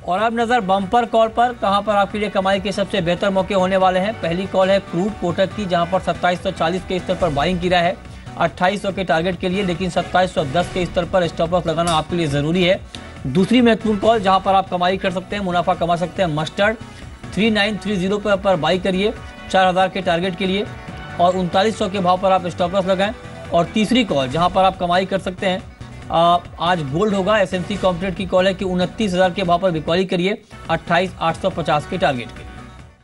और अब नजर बम्पर कॉल पर, कहां पर आपके लिए कमाई के सबसे बेहतर मौके होने वाले हैं। पहली कॉल है क्रूड कोटक की, जहां पर 2740 के स्तर पर बाइंग गिरा है 2800 के टारगेट के लिए, लेकिन 2710 के स्तर पर स्टॉप लॉस लगाना आपके लिए जरूरी है। दूसरी महत्वपूर्ण कॉल जहां पर आप कमाई कर सकते हैं, मुनाफा कमा सकते हैं, मस्टर्ड 3930 पर बाई करिए 4000 के टारगेट के लिए और 3900 के भाव पर आप स्टॉप लॉस लगाएं। और तीसरी कॉल जहां पर आप कमाई कर सकते हैं, आज गोल्ड होगा, एसएमसी कॉम्प्लेट की कॉल है कि 29,000 के भाव पर बिक्वाली करिए 28,850 के टारगेट के।